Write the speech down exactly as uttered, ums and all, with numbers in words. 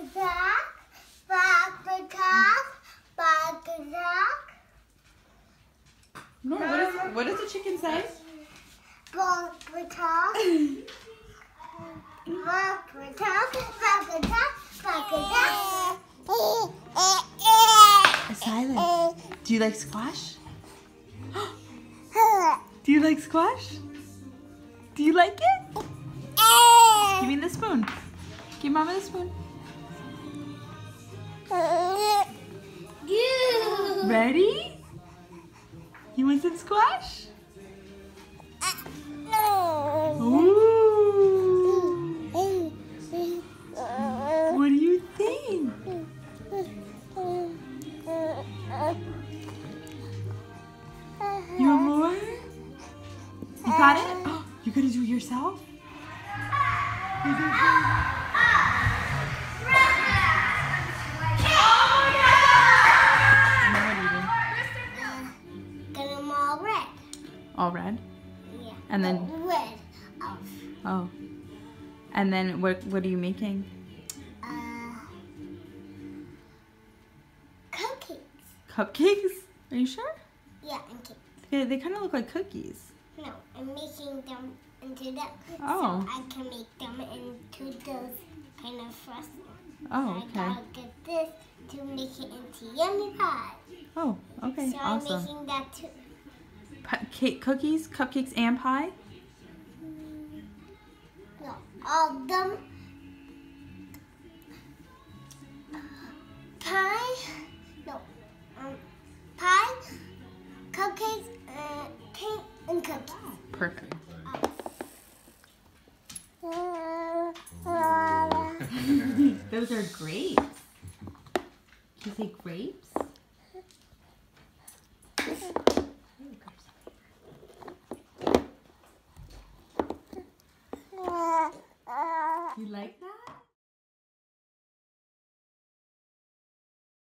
attack, back attack, back attack. No, what, is, what does the chicken say? Back attack, back attack, back attack, back attack. Silence. Do you like squash? Do you like squash? Do you like it? Give me the spoon. Give Mama the spoon. Ready? You want some squash? Ooh. What do you think? You want more? You got it? Oh, you gotta do it yourself? All red? Yeah. And then red. Off. Oh. And then what what are you making? Uh cupcakes. Cupcakes? Are you sure? Yeah, and cakes. They, they kind of look like cookies. No, I'm making them into that. Oh. So I can make them into those kind of frosting. Oh, I okay. gotta get this to make it into yummy pie. Oh, okay, so awesome. I'm making that too. P- cake, cookies, cupcakes, and pie? No, all of them. Pie. No, um, pie, cupcakes, uh, cake, and cookies. Perfect. Those are grapes. Did you say grapes? You like that?